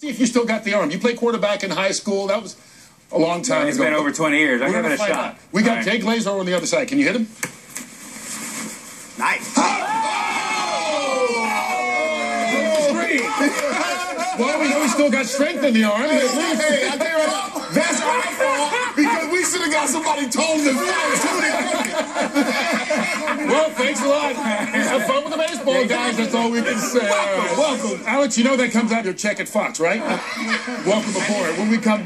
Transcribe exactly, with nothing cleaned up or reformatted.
See if you still got the arm. You played quarterback in high school. That was a long time yeah, it's ago. It's been over twenty years. I'll give it a shot. Out. We got right. Jay Glazer on the other side. Can you hit him? Nice. Oh! Well, we know he's still got strength in the arm. Hey, hey, hey, I tell you right now, that's our fault because we should have got somebody told to Well, thanks a lot. Have fun with the baseball, guys. That's all we can say. Welcome. Welcome. Alex, you know that comes out of your check at Fox, right? Welcome aboard. When we come back.